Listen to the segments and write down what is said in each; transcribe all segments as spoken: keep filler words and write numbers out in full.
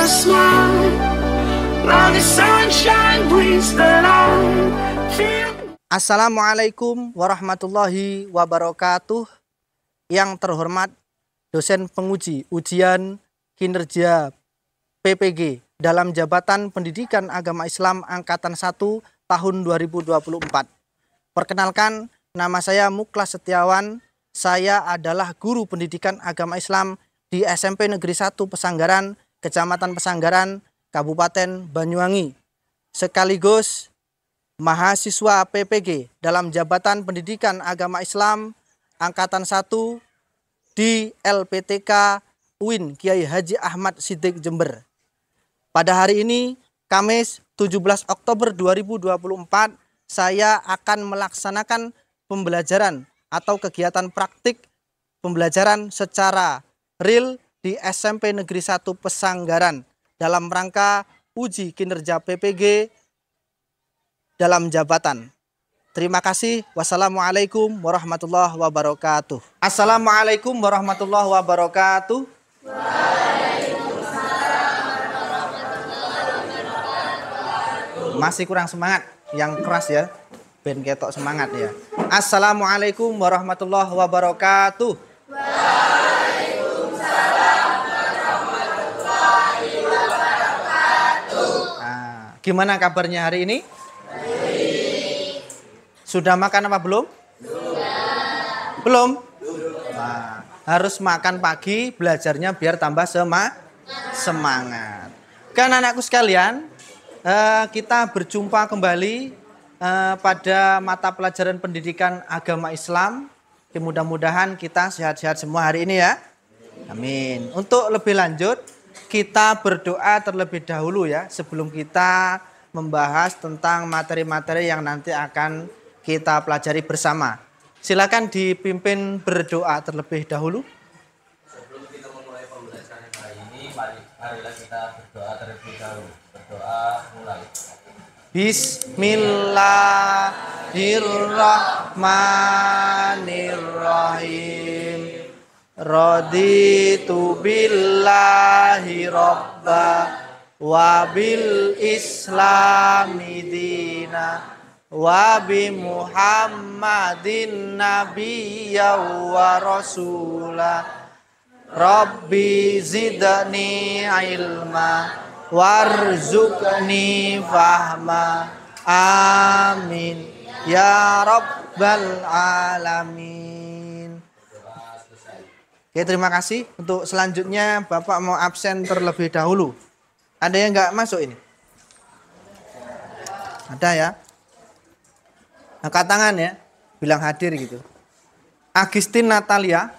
smile. Now the sunshine brings the light. Feel Assalamualaikum warahmatullahi wabarakatuh. Yang terhormat dosen penguji ujian kinerja P P G dalam Jabatan Pendidikan Agama Islam Angkatan satu tahun dua ribu dua puluh empat. Perkenalkan, nama saya Muklas Setiawan. Saya adalah guru pendidikan agama Islam di S M P Negeri satu Pesanggaran, Kecamatan Pesanggaran, Kabupaten Banyuwangi. Sekaligus mahasiswa P P G dalam Jabatan Pendidikan Agama Islam Angkatan satu di L P T K U I N Kiai Haji Ahmad Siddiq Jember. Pada hari ini, Kamis tujuh belas Oktober dua ribu dua puluh empat, saya akan melaksanakan pembelajaran atau kegiatan praktik pembelajaran secara real di S M P Negeri satu Pesanggaran dalam rangka uji kinerja P P G dalam jabatan. Terima kasih. Wassalamualaikum warahmatullahi wabarakatuh. Assalamualaikum warahmatullahi wabarakatuh. Masih kurang semangat, yang keras ya, ben ketok semangat ya. Assalamualaikum warahmatullahi wabarakatuh. Waalaikumsalam warahmatullahi wabarakatuh. Nah, gimana kabarnya hari ini? Sudah makan apa belum? Sudah. Belum? Nah, harus makan pagi, belajarnya biar tambah sema semangat. Kan anakku sekalian, eh, kita berjumpa kembali eh, pada mata pelajaran pendidikan agama Islam. Mudah-mudahan kita sehat-sehat semua hari ini ya. Amin. Untuk lebih lanjut, kita berdoa terlebih dahulu ya, sebelum kita membahas tentang materi-materi yang nanti akan kita pelajari bersama. Silakan dipimpin berdoa terlebih dahulu. Sebelum kita memulai pembelajaran kali ini, mari, marilah kita berdoa terlebih dahulu. Berdoa mulai. Bismillahirrahmanirrahim. Raditu billahi robba wa bil islami dina wa bi Muhammadin nabiyya wa rasula. Rabbi zidni ilma warzuqni fahma. Amin ya rabbal alamin. Oke, terima kasih. Untuk selanjutnya Bapak mau absen terlebih dahulu. Ada yang nggak masuk ini? Ada ya? Angkat tangan ya, bilang hadir gitu. Agustin Natalia,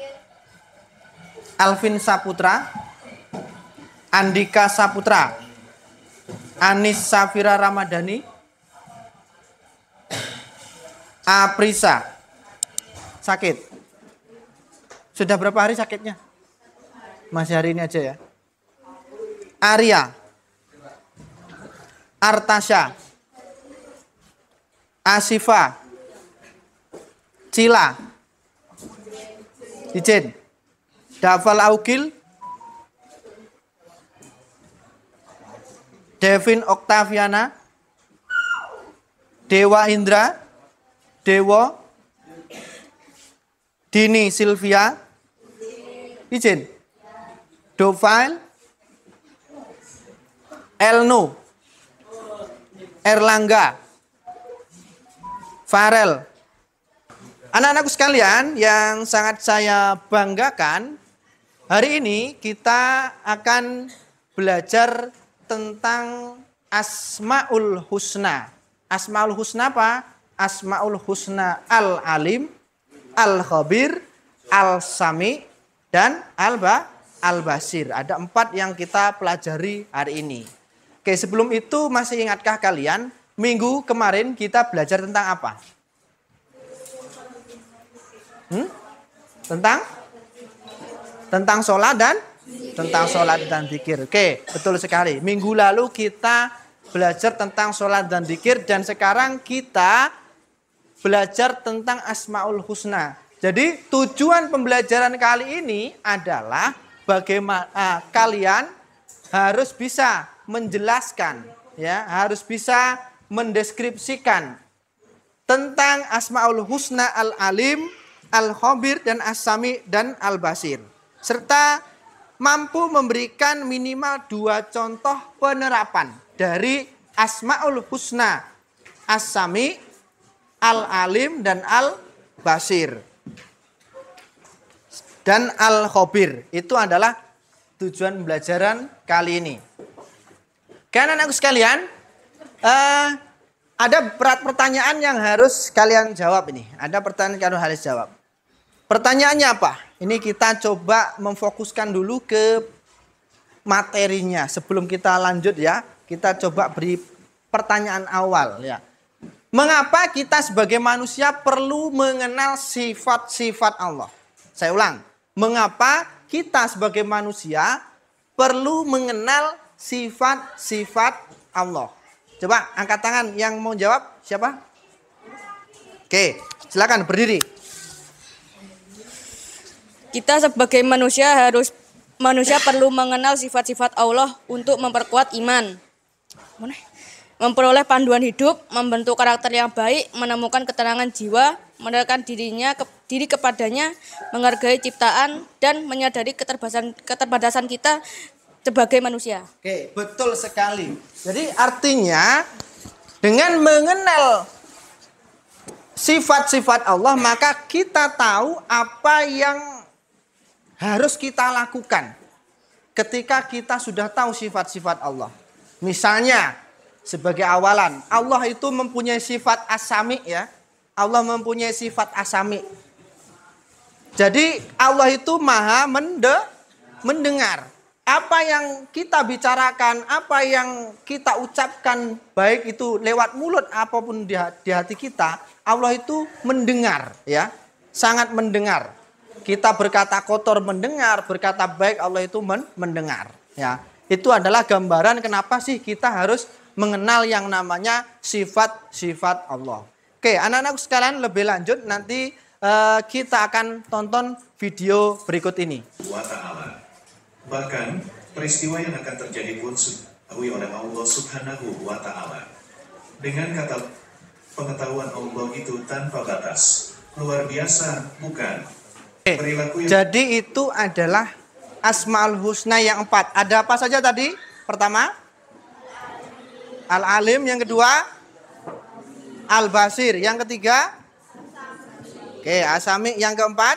Alvin Saputra, Andika Saputra, Anis Safira Ramadhani, Aprisa. Sakit. Sudah berapa hari sakitnya? Masih hari ini aja ya. Arya, Artasha, Asifa, Cila, Ijen, Dafal Augil, Devin Oktaviana, Dewa Indra, Dewo, Dini Silvia, Ijen, Dovail, Elno, Erlangga, Farel. Anak-anakku sekalian yang sangat saya banggakan, hari ini kita akan belajar tentang Asmaul Husna. Asmaul Husna apa? Asmaul Husna Al-Alim, Al-Khabir, Al-Sami, dan Al-Ba, Al-Basir. Ada empat yang kita pelajari hari ini. Oke, sebelum itu masih ingatkah kalian minggu kemarin kita belajar tentang apa? Hmm? Tentang? Tentang sholat dan? Tentang sholat dan zikir. Oke, betul sekali. Minggu lalu kita belajar tentang sholat dan zikir. Dan sekarang kita belajar tentang Asmaul Husna. Jadi tujuan pembelajaran kali ini adalah bagaimana uh, kalian harus bisa menjelaskan, ya, harus bisa mendeskripsikan tentang Asmaul Husna Al-Alim, Al-Khabir, dan As-Sami dan Al-Basir. Serta mampu memberikan minimal dua contoh penerapan dari Asmaul Husna As-Sami, Al-Alim, dan Al-Basir. Dan Al-Khabir. Itu adalah tujuan pembelajaran kali ini. Karena anak-anakku sekalian, uh, ada berat pertanyaan yang harus kalian jawab ini. Ada pertanyaan yang harus jawab. Pertanyaannya apa? Ini kita coba memfokuskan dulu ke materinya. Sebelum kita lanjut ya, kita coba beri pertanyaan awal ya. Mengapa kita sebagai manusia perlu mengenal sifat-sifat Allah? Saya ulang. Mengapa kita sebagai manusia perlu mengenal sifat-sifat Allah? Coba angkat tangan yang mau jawab. Siapa? Oke, silakan berdiri. Kita sebagai manusia harus manusia perlu mengenal sifat-sifat Allah untuk memperkuat iman, memperoleh panduan hidup, membentuk karakter yang baik, menemukan ketenangan jiwa, mendekatkan dirinya ke, diri kepadanya, menghargai ciptaan, dan menyadari keterbatasan keterbatasan kita sebagai manusia. Oke, betul sekali. Jadi artinya dengan mengenal sifat-sifat Allah, maka kita tahu apa yang harus kita lakukan ketika kita sudah tahu sifat-sifat Allah. Misalnya, sebagai awalan, Allah itu mempunyai sifat As-Sami ya. Allah mempunyai sifat As-Sami. Jadi Allah itu maha mende, mendengar. Apa yang kita bicarakan, apa yang kita ucapkan, baik itu lewat mulut apapun di, di hati kita, Allah itu mendengar ya. Sangat mendengar. Kita berkata kotor mendengar, berkata baik Allah itu men mendengar. Ya, itu adalah gambaran kenapa sih kita harus mengenal yang namanya sifat-sifat Allah. Oke, anak-anakku sekalian, lebih lanjut nanti uh, kita akan tonton video berikut ini. Wa ta'ala. Bahkan peristiwa yang akan terjadi pun diketahui oleh Allah Subhanahu wa Ta'ala. Dengan kata pengetahuan Allah itu tanpa batas, luar biasa, bukan? Oke, jadi itu adalah Asmaul Husna yang empat. Ada apa saja tadi? Pertama, Al-Alim. Yang kedua, Al-Basir. Yang ketiga, oke, As-Sami. Yang keempat,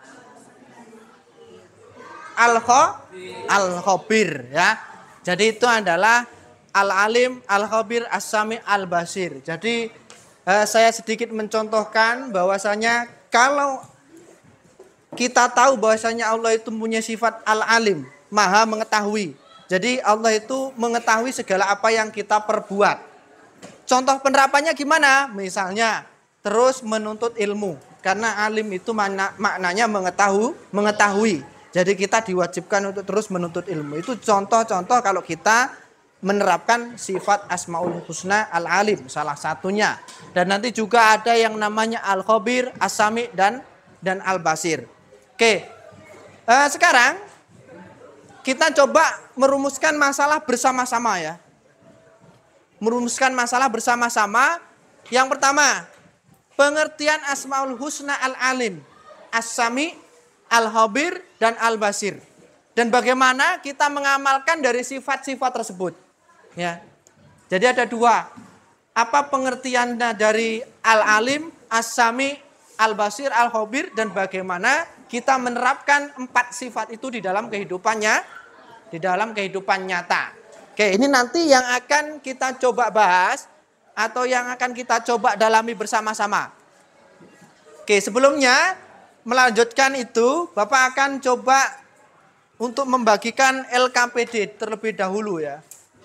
Al-Khabir. Ya. Jadi itu adalah Al-Alim, Al-Khabir, As-Sami, Al-Basir. Jadi eh, saya sedikit mencontohkan bahwasanya kalau kita tahu bahwasanya Allah itu punya sifat Al-Alim, maha mengetahui. Jadi Allah itu mengetahui segala apa yang kita perbuat. Contoh penerapannya gimana? Misalnya terus menuntut ilmu. Karena alim itu makna, maknanya mengetahui, mengetahui. Jadi kita diwajibkan untuk terus menuntut ilmu. Itu contoh-contoh kalau kita menerapkan sifat Asmaul Husna Al-Alim, salah satunya. Dan nanti juga ada yang namanya Al-Khabir, As-Sami, dan dan Al-Basir. Oke, uh, sekarang kita coba merumuskan masalah bersama-sama ya. Merumuskan masalah bersama-sama. Yang pertama, pengertian Asmaul Husna Al-Alim, As-Sami, Al-Khabir, dan Al-Basir. Dan bagaimana kita mengamalkan dari sifat-sifat tersebut. Ya. Jadi ada dua. Apa pengertiannya dari Al-Alim, As-Sami, Al-Basir, Al-Khabir, dan bagaimana kita menerapkan empat sifat itu di dalam kehidupannya, di dalam kehidupan nyata. Oke, ini nanti yang akan kita coba bahas atau yang akan kita coba dalami bersama-sama. Oke, sebelumnya melanjutkan itu, Bapak akan coba untuk membagikan L K P D terlebih dahulu ya.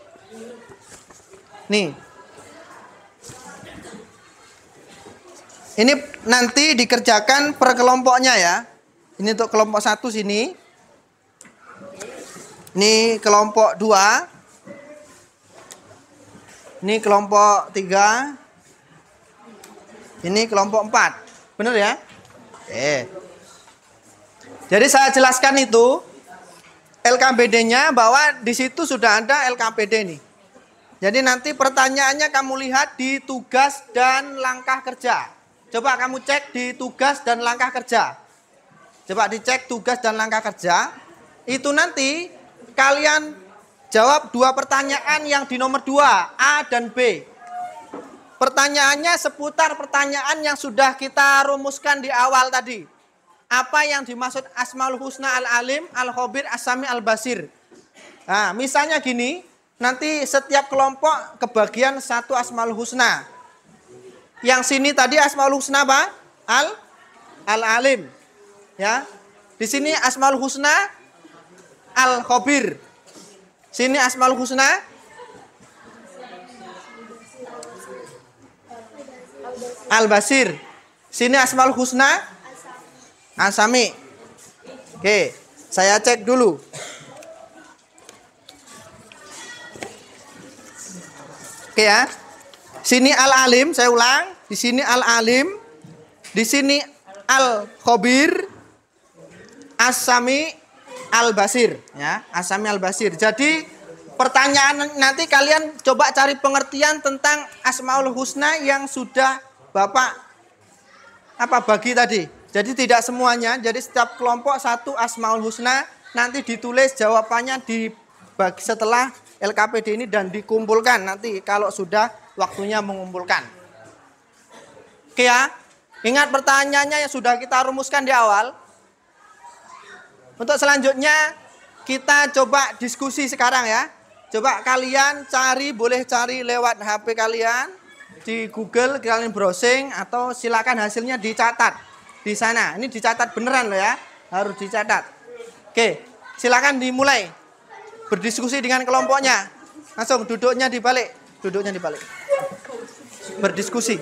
Nih. Ini nanti dikerjakan per kelompoknya ya. Ini untuk kelompok satu sini. Ini kelompok dua. Ini kelompok tiga. Ini kelompok empat. Benar ya? Oke. Jadi saya jelaskan itu. L K P D-nya bahwa di situ sudah ada L K P D nih. Jadi nanti pertanyaannya kamu lihat di tugas dan langkah kerja. Coba kamu cek di tugas dan langkah kerja. Coba dicek tugas dan langkah kerja. Itu nanti kalian jawab dua pertanyaan yang di nomor dua, A dan B. Pertanyaannya seputar pertanyaan yang sudah kita rumuskan di awal tadi. Apa yang dimaksud Asmaul Husna Al-Alim, Al-Khabir, As-Sami, Al-Basir. Nah, misalnya gini. Nanti setiap kelompok kebagian satu Asmaul Husna. Yang sini tadi Asmaul Husna apa? Al Al-Alim. Ya. Di sini Asmaul Husna Al-Khabir. Sini Asmaul Husna Al-Basir. Sini Asmaul Husna As-Sami. Oke, saya cek dulu. Oke ya. Sini Al-Alim, saya ulang. Di sini Al-Alim. Di sini Al-Khabir. As-Sami, Al-Basir, ya. As-Sami, Al-Basir. Jadi pertanyaan nanti kalian coba cari pengertian tentang Asmaul Husna yang sudah Bapak apa bagi tadi. Jadi tidak semuanya. Jadi setiap kelompok satu Asmaul Husna, nanti ditulis jawabannya di bagi setelah L K P D ini dan dikumpulkan nanti kalau sudah waktunya mengumpulkan. Oke ya. Ingat pertanyaannya yang sudah kita rumuskan di awal. Untuk selanjutnya kita coba diskusi sekarang ya. Coba kalian cari, boleh cari lewat H P kalian di Google, kalian browsing atau silakan hasilnya dicatat di sana. Ini dicatat beneran loh ya. Harus dicatat. Oke, silakan dimulai. Berdiskusi dengan kelompoknya. Langsung duduknya dibalik. Duduknya dibalik. Berdiskusi.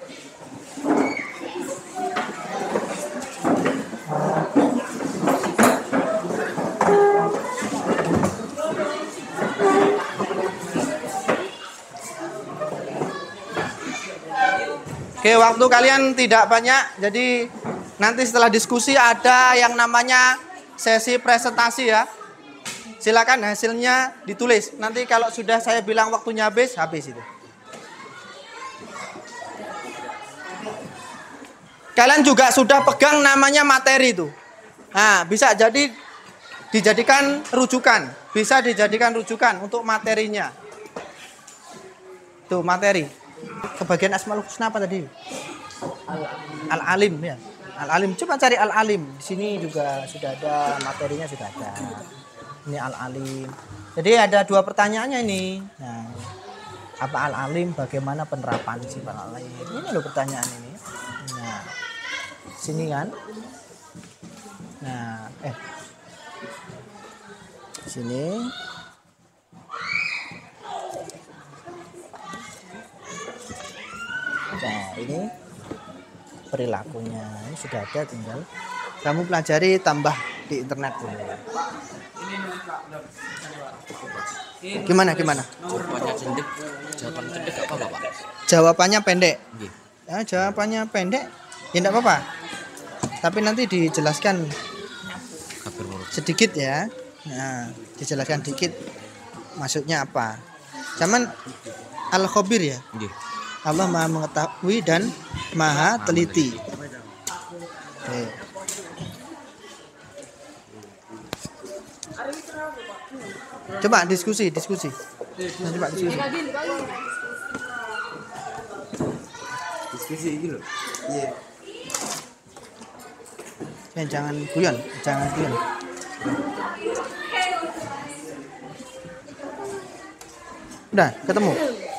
Oke, waktu kalian tidak banyak. Jadi nanti setelah diskusi ada yang namanya sesi presentasi ya. Silakan hasilnya ditulis. Nanti kalau sudah saya bilang waktunya habis, habis itu. Kalian juga sudah pegang namanya materi itu. Nah, bisa jadi dijadikan rujukan. Bisa dijadikan rujukan untuk materinya. Tuh, materi. Kebagian Asmaul Husna apa tadi? Al-Alim ya. Al-Alim. Coba cari Al-Alim. Di sini juga sudah ada materinya, sudah ada. Ini Al-Alim. Jadi ada dua pertanyaannya ini. Nah, apa Al-Alim? Bagaimana penerapan sifat Al-Alim? Ini loh pertanyaan ini. Nah, sini kan. Nah, eh, sini. Nah, ini perilakunya. Ini sudah ada, tinggal kamu pelajari, tambah di internet dulu. Gimana gimana? Jawabannya cendek, jawaban cendek apa Bapak? Jawabannya pendek. Nggih. Ya, jawabannya pendek. Ya enggak apa-apa. Tapi nanti dijelaskan sedikit ya. Nah, dijelaskan sedikit maksudnya apa. Zaman Al-Khabir ya. Nggih. Allah Maha mengetahui dan Maha teliti. Oke. Coba diskusi, diskusi. Nah, coba diskusi. Diskusi iki lho. Iya. Ya, jangan guyon, jangan guyon. Udah, ketemu.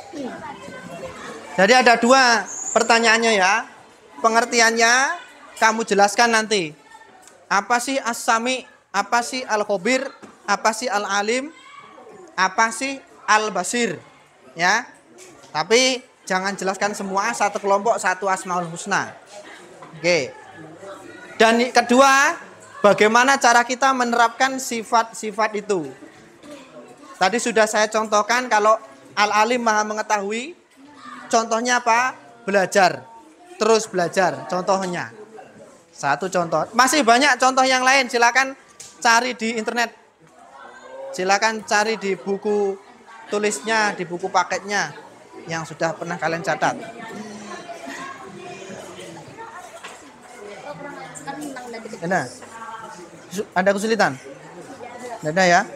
Jadi ada dua pertanyaannya ya. Pengertiannya kamu jelaskan nanti. Apa sih As-Sami? Apa sih Al-Khabir? Apa sih Al-Alim? Apa sih Al-Basir? Ya. Tapi jangan jelaskan semua, satu kelompok satu Asmaul Husna. Oke. Dan kedua, bagaimana cara kita menerapkan sifat-sifat itu? Tadi sudah saya contohkan kalau Al-Alim Maha mengetahui. Contohnya apa? Belajar. Terus belajar. Contohnya. Satu contoh. Masih banyak contoh yang lain. Silakan cari di internet. Silakan cari di buku tulisnya, di buku paketnya yang sudah pernah kalian catat. Ada? Ada kesulitan? Tidak ada ya?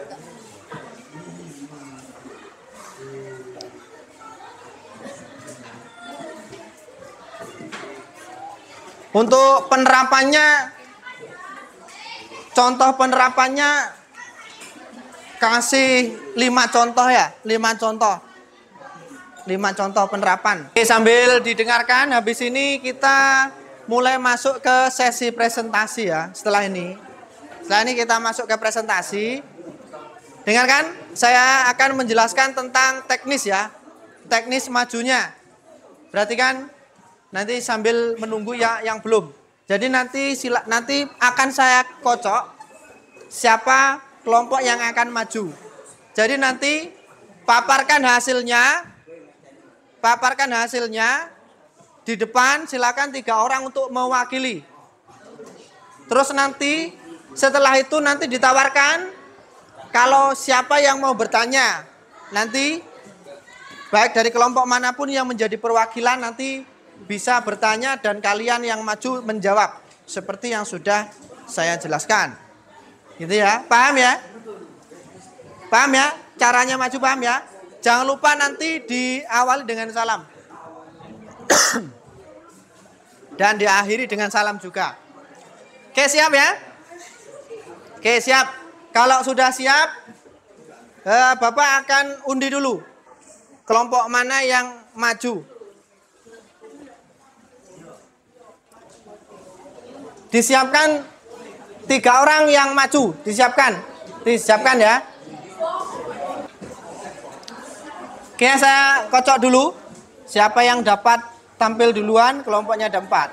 Untuk penerapannya, contoh penerapannya kasih lima contoh ya, lima contoh, lima contoh penerapan. Oke, sambil didengarkan, habis ini kita mulai masuk ke sesi presentasi ya. Setelah ini, setelah ini kita masuk ke presentasi. Dengarkan, saya akan menjelaskan tentang teknis ya, teknis majunya. Perhatikan. Nanti sambil menunggu ya yang belum. Jadi nanti sila, nanti akan saya kocok siapa kelompok yang akan maju. Jadi nanti paparkan hasilnya, paparkan hasilnya di depan. Silakan tiga orang untuk mewakili. Terus nanti setelah itu nanti ditawarkan kalau siapa yang mau bertanya nanti baik dari kelompok manapun yang menjadi perwakilan nanti bisa bertanya dan kalian yang maju menjawab seperti yang sudah saya jelaskan. Gitu ya, paham ya? Paham ya? Caranya maju paham ya? Jangan lupa nanti diawali dengan salam. Dan diakhiri dengan salam juga. Oke, siap ya? Oke, siap. Kalau sudah siap, eh, Bapak akan undi dulu. Kelompok mana yang maju? Disiapkan tiga orang yang maju, disiapkan, disiapkan ya. Oke, saya kocok dulu. Siapa yang dapat tampil duluan, kelompoknya ada empat.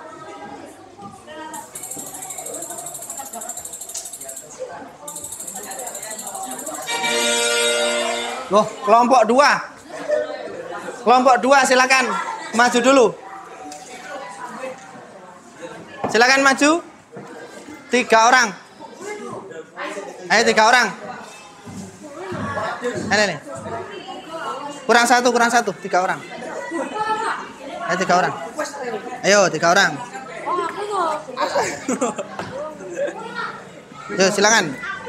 Loh, kelompok dua. Kelompok dua silakan maju dulu. Silakan maju. Tiga orang. Ayo tiga orang. Ini nih. Kurang satu, kurang satu. Tiga orang. Ayo tiga orang. Ayo tiga orang. Ayo silakan.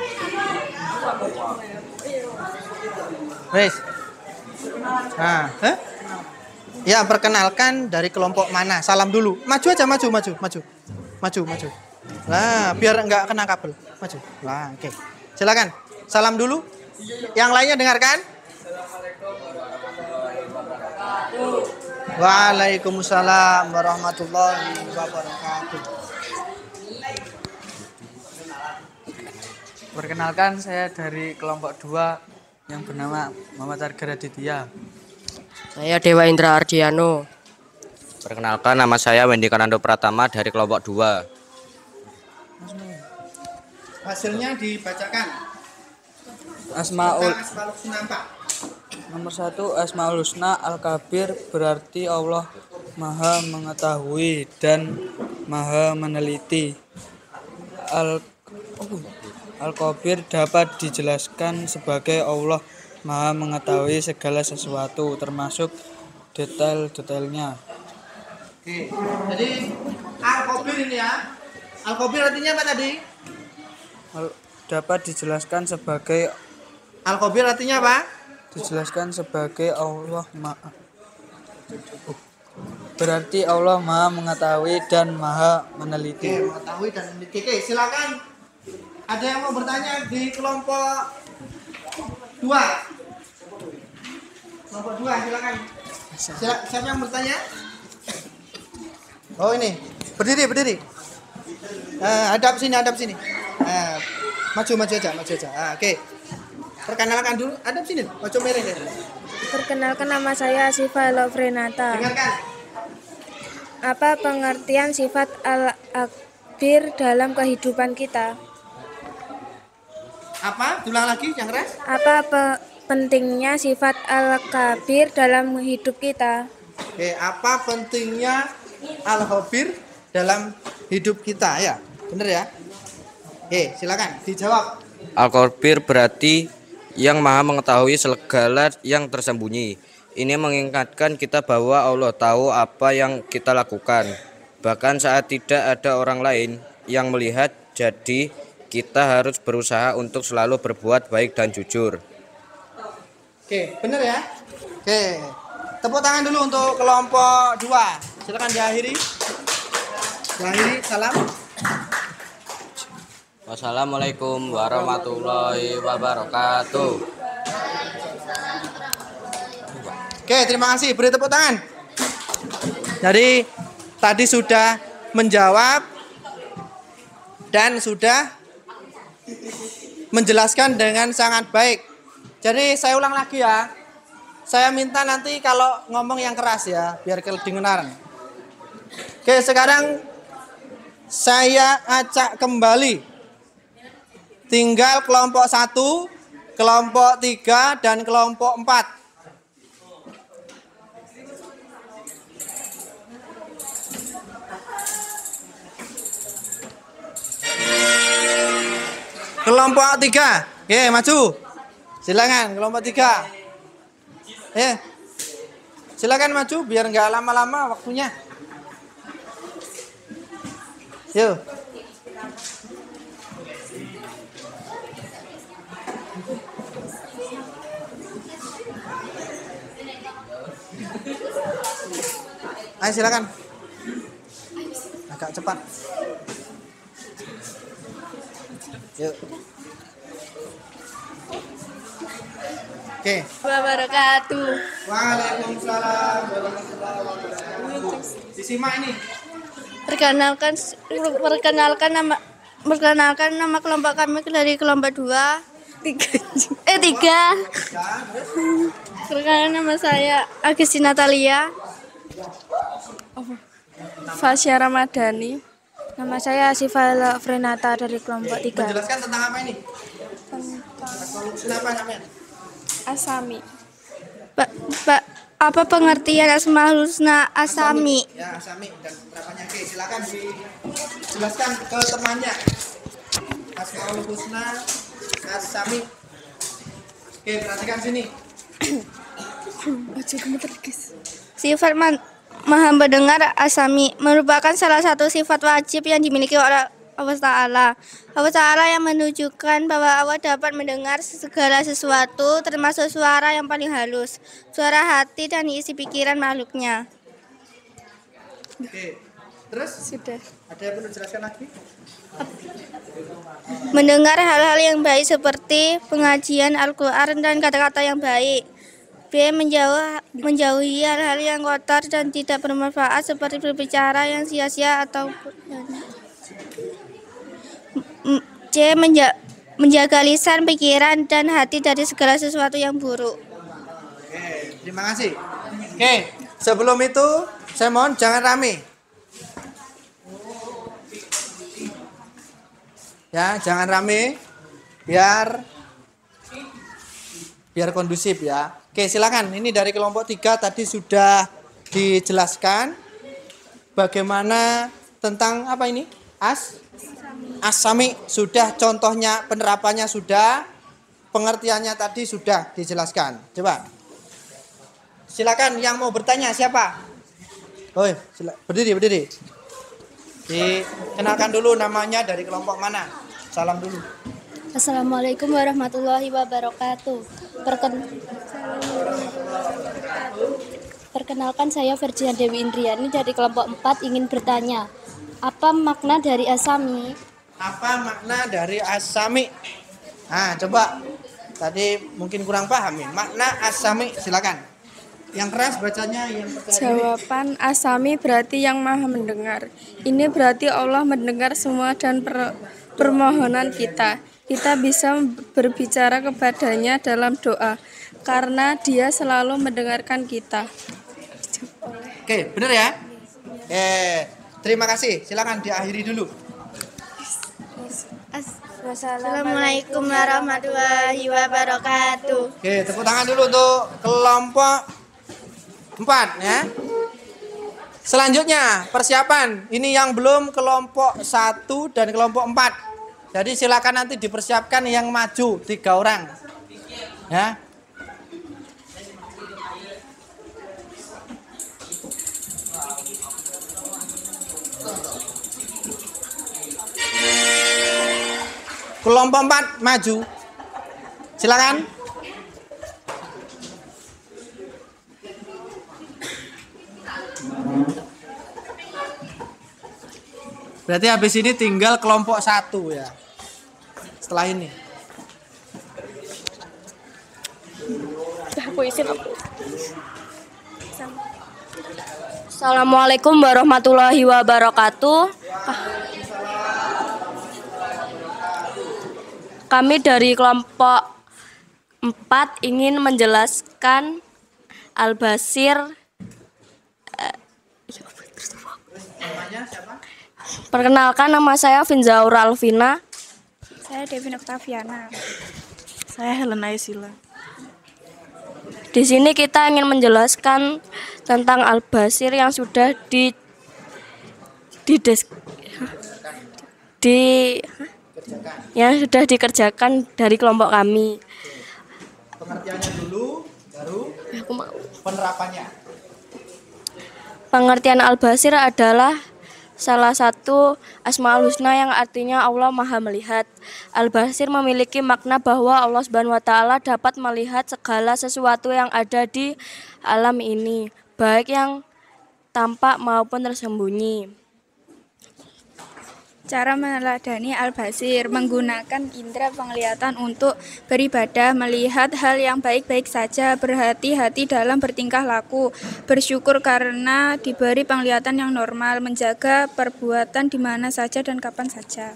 Wes. Nah, eh? Ya perkenalkan dari kelompok mana. Salam dulu. Maju aja, maju, maju, maju, maju, maju. Lah, biar enggak kena kabel. Maju. Lah, oke. Okay. Silakan. Salam dulu. Yang lainnya dengarkan. Waalaikumsalam warahmatullahi wabarakatuh. Perkenalkan, saya dari kelompok dua yang bernama Muhammad Arga Raditya. Saya Dewa Indra Ardiano. Perkenalkan, nama saya Wendy Kanando Pratama dari kelompok dua. Hasilnya dibacakan. Asmaul Asmaul Husna apa? Nomor satu, Asmaul Husna Al-Kabir berarti Allah Maha mengetahui dan Maha meneliti. Al Al-Kabir dapat dijelaskan sebagai Allah Maha mengetahui segala sesuatu termasuk detail-detailnya. Oke. Jadi Al-Kabir ini ya. Al-Kabir artinya apa tadi? Al- dapat dijelaskan sebagai Al-Kabir artinya apa? dijelaskan sebagai Allah Maha berarti Allah Maha mengetahui dan Maha meneliti. Oke, mengetahui dan meneliti. Oke, silakan. Ada yang mau bertanya di kelompok dua? Kelompok dua, silakan. Sila, siapa yang bertanya? Oh ini, berdiri, berdiri. Uh, hadap sini, hadap sini. Uh, maju, maju aja, maju aja. Uh, Oke. Okay. Perkenalkan dulu, hadap sini. Maju mereng deh. Perkenalkan, nama saya Asifa Lovrenata. Dengarkan. Apa pengertian sifat al-akbir dalam kehidupan kita? Apa? Ulang lagi, yang keras. Apa pe- pentingnya sifat al-kabir dalam hidup kita? Oke, apa pentingnya al-khabir dalam hidup kita ya? Bener ya? Oke, silakan dijawab. Al-Kabir berarti yang maha mengetahui segala yang tersembunyi. Ini mengingatkan kita bahwa Allah tahu apa yang kita lakukan, bahkan saat tidak ada orang lain yang melihat. Jadi kita harus berusaha untuk selalu berbuat baik dan jujur. Oke, bener ya? Oke, tepuk tangan dulu untuk kelompok dua. Silakan diakhiri. Diakhiri, salam. Wassalamualaikum warahmatullahi wabarakatuh. Oke, terima kasih. Beri tepuk tangan. Jadi tadi sudah menjawab dan sudah menjelaskan dengan sangat baik. Jadi saya ulang lagi ya. Saya minta nanti kalau ngomong yang keras ya, biar kedengaran. Oke, sekarang saya acak kembali. Tinggal kelompok satu, kelompok tiga, dan kelompok empat. Kelompok tiga, oke maju. Silakan kelompok tiga. Eh, silakan maju biar nggak lama-lama waktunya. Yuk. Ayo silakan. Agak cepat. Yuk. Oke. Wabarakatuh. Waalaikumsalam warahmatullahi wabarakatuh. Disimak ini. Perkenalkan perkenalkan nama perkenalkan nama kelompok kami dari kelompok dua. Tiga. Eh tiga. Perkenalkan nama saya Agustina Natalia. Fasya Ramadhani. Nama saya Siva Frenata dari kelompok tiga. Menjelaskan tentang apa ini? Kenapa namanya? Asami. Pak, Pak, apa pengertian Asmaul Husna Asami? Ya, Asami dan penerapannya. Oke, silakan dijelaskan ke temannya. Asmaul Husna Asami. Oke, perhatikan sini. Sifat man, maha mendengar Asami merupakan salah satu sifat wajib yang dimiliki oleh Allah Ta'ala. Allah Ta'ala yang menunjukkan bahwa Allah dapat mendengar segala sesuatu, termasuk suara yang paling halus, suara hati dan isi pikiran makhluknya. Oke, terus? Sudah. Ada yang perlu dijelaskan lagi? Mendengar hal-hal yang baik seperti pengajian Al-Quran dan kata-kata yang baik. B. Menjauh, menjauhi hal-hal yang kotor dan tidak bermanfaat seperti berbicara yang sia-sia atau C. Menja, menjaga lisan, pikiran, dan hati dari segala sesuatu yang buruk. Oke, terima kasih. Oke, sebelum itu saya mohon jangan rame. Ya, jangan rame biar biar kondusif ya. Oke, silakan. Ini dari kelompok tiga tadi sudah dijelaskan bagaimana tentang apa ini? As Asami sudah, contohnya penerapannya sudah, pengertiannya tadi sudah dijelaskan. Coba. Silakan yang mau bertanya siapa? Oh, sila, berdiri, berdiri. Dikenalkan dulu namanya, dari kelompok mana. Salam dulu. Assalamualaikum warahmatullahi wabarakatuh. Perken... Perkenalkan saya Ferdian Dewi Indriani dari kelompok empat ingin bertanya. Apa makna dari Asami? Apa makna dari Asami? Nah, coba. Tadi mungkin kurang paham ya. Makna Asami, silakan. Yang keras bacanya, yang percaya diri. Jawaban Asami berarti yang maha mendengar. Ini berarti Allah mendengar semua dan per, permohonan kita. Kita bisa berbicara kepadanya dalam doa karena dia selalu mendengarkan kita. Oke, benar ya? Eh, terima kasih. Silakan diakhiri dulu. Assalamualaikum warahmatullahi wabarakatuh. Oke, tepuk tangan dulu untuk kelompok empat ya. Selanjutnya persiapan. Ini yang belum kelompok satu dan kelompok empat. Jadi silakan nanti dipersiapkan yang maju tiga orang. Ya. Kelompok empat maju. Silakan. Berarti habis ini tinggal kelompok satu ya. Setelah ini. Aku izin aku. Assalamualaikum warahmatullahi wabarakatuh. Kami dari kelompok empat ingin menjelaskan Al-Basir. Namanya siapa? Perkenalkan, nama saya Finzaura Alvina. Saya Devin Octaviana. Saya Helena Isila. Di sini kita ingin menjelaskan tentang Al-Basir yang sudah di di des, di yang sudah dikerjakan dari kelompok kami. Pengertiannya dulu, baru Aku mau. penerapannya. Pengertian Al-Basir adalah salah satu Asmaul Husna yang artinya Allah Maha Melihat. Al-Basir memiliki makna bahwa Allah Subhanahu wa taala dapat melihat segala sesuatu yang ada di alam ini, baik yang tampak maupun tersembunyi. Cara meneladani Al-Basir, menggunakan indera penglihatan untuk beribadah, melihat hal yang baik-baik saja, berhati-hati dalam bertingkah laku, bersyukur karena diberi penglihatan yang normal, menjaga perbuatan di mana saja dan kapan saja.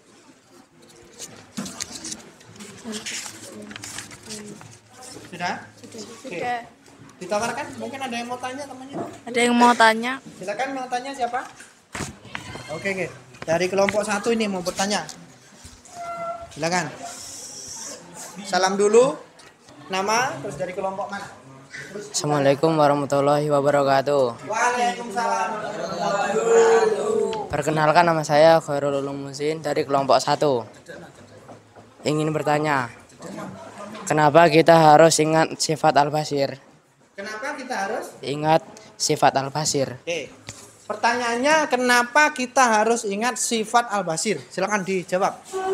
Sudah? Sudah. Ditawarkan? Mungkin ada yang mau tanya temannya? Ada yang mau tanya? Silakan, mau tanya siapa? Oke, oke. Dari kelompok satu ini mau bertanya. Silakan. Salam dulu. Nama, terus dari kelompok mana? Assalamualaikum warahmatullahi wabarakatuh. Waalaikumsalam warahmatullahi wabarakatuh. Perkenalkan, nama saya Khairul Ulum Musin dari kelompok satu. Ingin bertanya, kenapa kita harus ingat sifat Al-Basir? Kenapa kita harus? Ingat sifat Al-Basir. Oke. Pertanyaannya, kenapa kita harus ingat sifat Al-Basir? Silakan dijawab.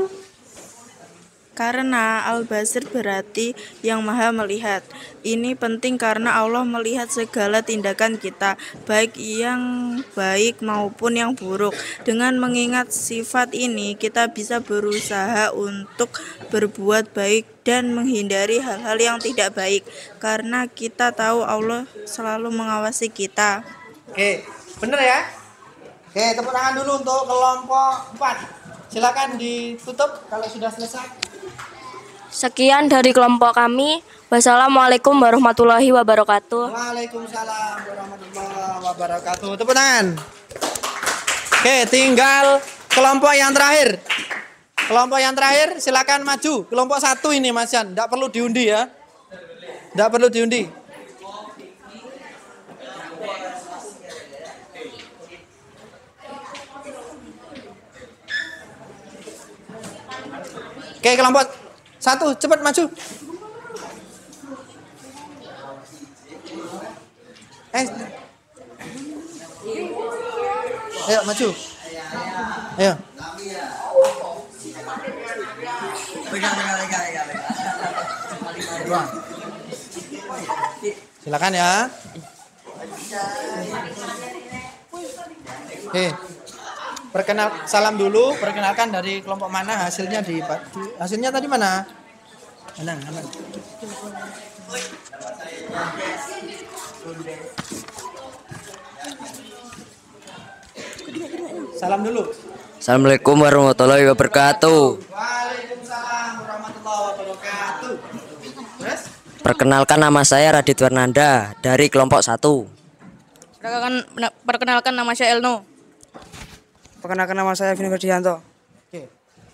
Karena Al-Basir berarti yang maha melihat. Ini penting karena Allah melihat segala tindakan kita, baik yang baik maupun yang buruk. Dengan mengingat sifat ini, kita bisa berusaha untuk berbuat baik dan menghindari hal-hal yang tidak baik. Karena kita tahu Allah selalu mengawasi kita. Oke, bener ya? Oke, tepuk tangan dulu untuk kelompok empat. Silakan ditutup kalau sudah selesai. Sekian dari kelompok kami. Wassalamualaikum warahmatullahi wabarakatuh. Waalaikumsalam warahmatullahi wabarakatuh. Tepuk tangan. Oke, tinggal kelompok yang terakhir. Kelompok yang terakhir silakan maju. Kelompok satu ini Mas Yan, enggak perlu diundi ya. Enggak perlu diundi. Oke, kelompok satu, cepat maju. Eh, ayo maju. Ayo. Silakan ya. Oke. Perkenal, salam dulu. Perkenalkan dari kelompok mana, hasilnya di, hasilnya tadi mana? Mana? Mana? Salam dulu. Assalamualaikum warahmatullahi wabarakatuh. Waalaikumsalam warahmatullahi wabarakatuh. Terus? Perkenalkan, nama saya Radit Wernanda dari kelompok satu. Perkenalkan, perkenalkan nama saya Elno. Perkenalkan, nama saya Vino Ferdianto. Oke.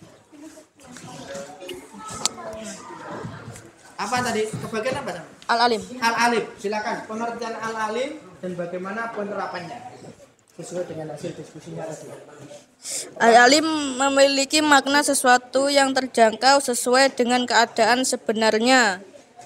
Apa tadi? Kebagian apa? Al-Alim. Al-Alim. Silakan pengertian Al-Alim dan bagaimana penerapannya sesuai dengan hasil diskusinya tadi. Al-Alim memiliki makna sesuatu yang terjangkau sesuai dengan keadaan sebenarnya.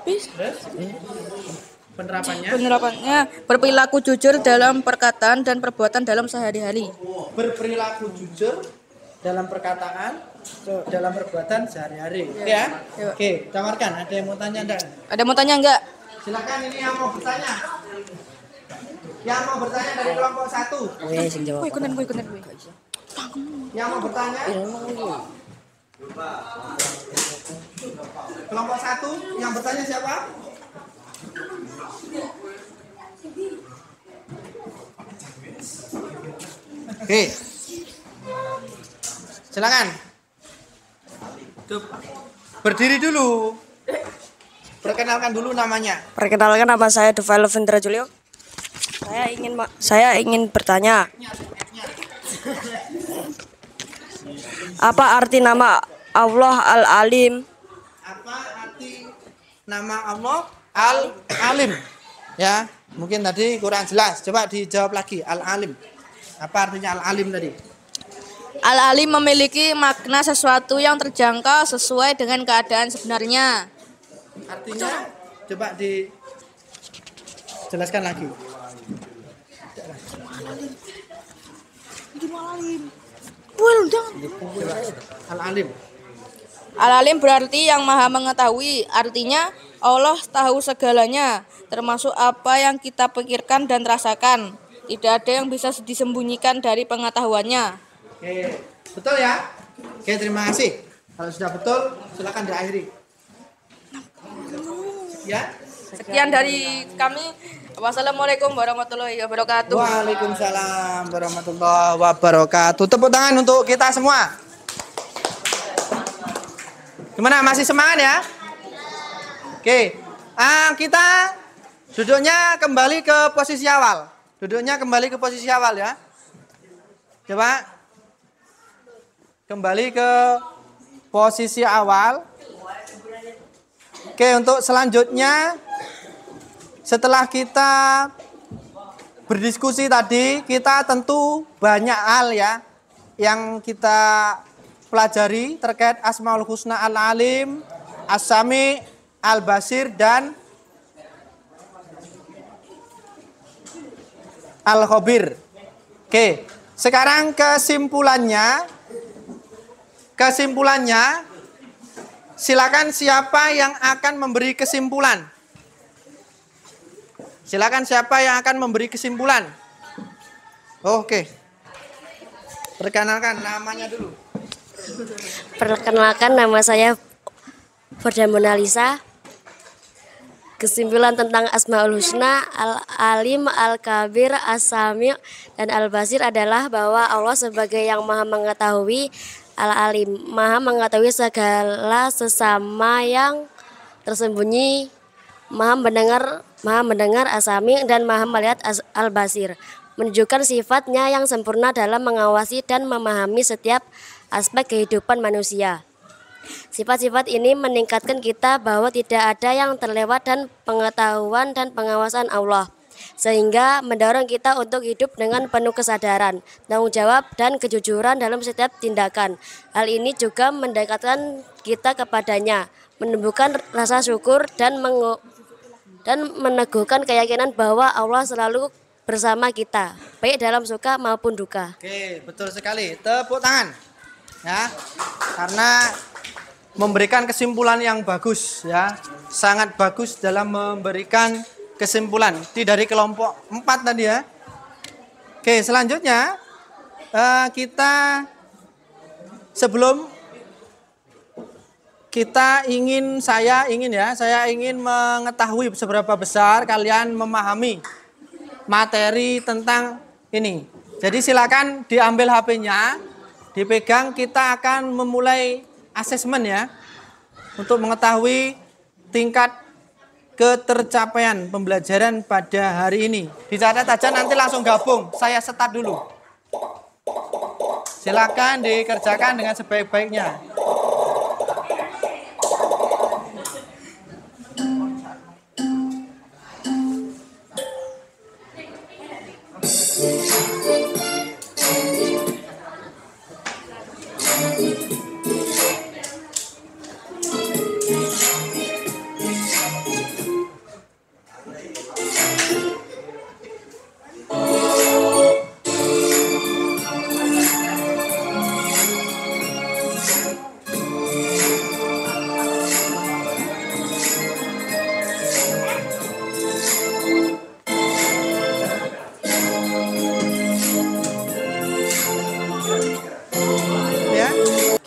Penerapannya? Penerapannya berperilaku jujur dalam perkataan dan perbuatan dalam sehari-hari. Berperilaku jujur dalam perkataan, dalam perbuatan sehari-hari. Oke ya? Ya. Oke, tawarkan. Ada yang mau tanya enggak? Ada mau tanya enggak? Silakan, ini yang mau bertanya. Yang mau bertanya dari kelompok satu. Wih, sing jawab. Woi, ikutan, woi, ikutan, woi. Yang mau bertanya? Kelompok satu, yang bertanya siapa? Oke. Silakan. Berdiri dulu. Perkenalkan dulu namanya. Perkenalkan, nama saya Devail Vendra Julio. Saya ingin ma- saya ingin bertanya. Apa arti nama Allah Al-Alim? Apa arti nama Allah Al-Alim? Ya, mungkin tadi kurang jelas. Coba dijawab lagi. Al-Alim. Apa artinya Al-Alim tadi? Al-Alim memiliki makna sesuatu yang terjangkau sesuai dengan keadaan sebenarnya. Artinya coba dijelaskan lagi. Al-Alim. Al-Alim berarti yang maha mengetahui. Artinya Allah tahu segalanya, termasuk apa yang kita pikirkan dan rasakan. Tidak ada yang bisa disembunyikan dari pengetahuannya. Oke, betul ya? Oke, terima kasih. Kalau sudah betul, silakan diakhiri. Ya. Sekian dari kami. Wassalamualaikum warahmatullahi wabarakatuh. Waalaikumsalam warahmatullahi wabarakatuh. Tepuk tangan untuk kita semua. Gimana, masih semangat ya? Oke, ah, kita duduknya kembali ke posisi awal. Duduknya kembali ke posisi awal ya. Coba kembali ke posisi awal. Oke, untuk selanjutnya setelah kita berdiskusi tadi, kita tentu banyak hal ya yang kita pelajari terkait Asmaul Husna Al-Alim, As-Sami, Al-Basir, dan Al-Khabir. Oke, sekarang kesimpulannya, kesimpulannya, silakan siapa yang akan memberi kesimpulan? Silakan siapa yang akan memberi kesimpulan? Oke, perkenalkan namanya dulu. Perkenalkan, nama saya Forda Monalisa. Kesimpulan tentang Asmaul Husna, Al-Alim, Al-Kabir, As-Sami, dan Al-Basir adalah bahwa Allah sebagai yang maha mengetahui, Al-Alim, maha mengetahui segala sesama yang tersembunyi, maha mendengar, maha mendengar As-Sami, dan maha melihat Al-Basir, menunjukkan sifatnya yang sempurna dalam mengawasi dan memahami setiap aspek kehidupan manusia. Sifat-sifat ini meningkatkan kita bahwa tidak ada yang terlewat dan pengetahuan dan pengawasan Allah, sehingga mendorong kita untuk hidup dengan penuh kesadaran, tanggung jawab, dan kejujuran dalam setiap tindakan. Hal ini juga mendekatkan kita kepadanya, menumbuhkan rasa syukur, dan mengu dan meneguhkan keyakinan bahwa Allah selalu bersama kita, baik dalam suka maupun duka. Oke, betul sekali. Tepuk tangan. Ya, karena memberikan kesimpulan yang bagus ya, sangat bagus dalam memberikan kesimpulan di dari kelompok empat tadi ya. Oke, selanjutnya uh, kita sebelum kita ingin saya ingin ya, saya ingin mengetahui seberapa besar kalian memahami materi tentang ini. Jadi silakan diambil H P-nya, dipegang, kita akan memulai asesmen ya, untuk mengetahui tingkat ketercapaian pembelajaran pada hari ini. Dicatat aja, nanti langsung gabung, saya start dulu. Silakan dikerjakan dengan sebaik-baiknya.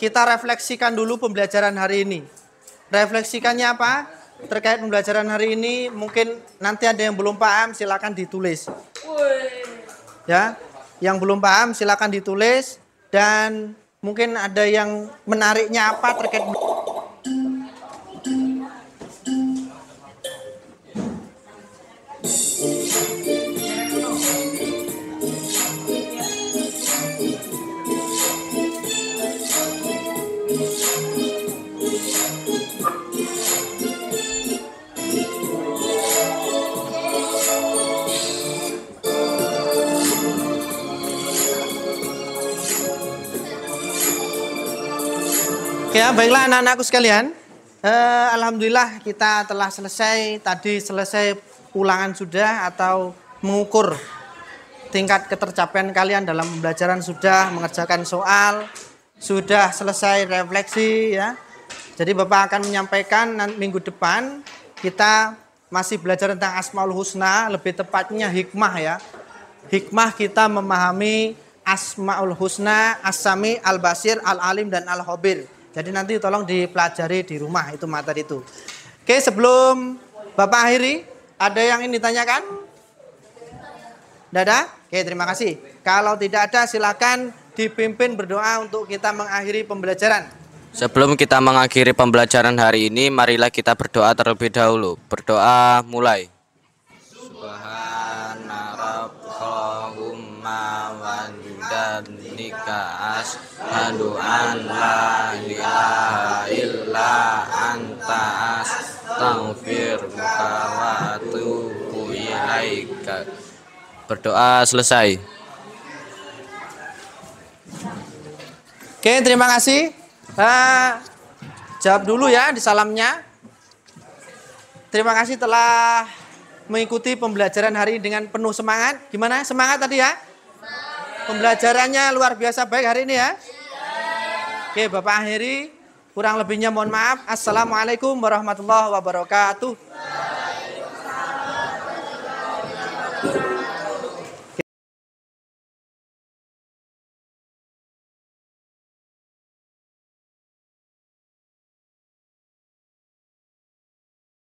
kita refleksikan dulu pembelajaran hari ini. Refleksikannya apa? Terkait pembelajaran hari ini, mungkin nanti ada yang belum paham, silakan ditulis. Ya, yang belum paham silakan ditulis, dan mungkin ada yang menariknya apa terkait. Ya, baiklah anak-anakku sekalian. Eh, Alhamdulillah kita telah selesai, tadi selesai ulangan sudah atau mengukur tingkat ketercapaian kalian dalam pembelajaran, sudah mengerjakan soal, sudah selesai refleksi ya. Jadi Bapak akan menyampaikan nanti minggu depan kita masih belajar tentang Asmaul Husna, lebih tepatnya hikmah ya. Hikmah kita memahami Asmaul Husna, As-Sami, Al-Basir, Al-Alim, dan Al-Khabir. Jadi nanti tolong dipelajari di rumah itu materi itu. Oke, sebelum Bapak akhiri, ada yang ingin ditanyakan? Tidak ada? Oke, terima kasih. Kalau tidak ada, silakan dipimpin berdoa untuk kita mengakhiri pembelajaran. Sebelum kita mengakhiri pembelajaran hari ini, marilah kita berdoa terlebih dahulu. Berdoa mulai. Subhana rabbahumma wa bihamdika asyhadu an la ilaha illa anta astaghfiruka wa atubu ilaika. Berdoa selesai. Oke, terima kasih. Uh, jawab dulu ya di salamnya. Terima kasih telah mengikuti pembelajaran hari ini dengan penuh semangat. Gimana semangat tadi ya? Pembelajarannya luar biasa baik hari ini ya. Oke, Bapak akhiri. Kurang lebihnya mohon maaf. Assalamualaikum warahmatullahi wabarakatuh.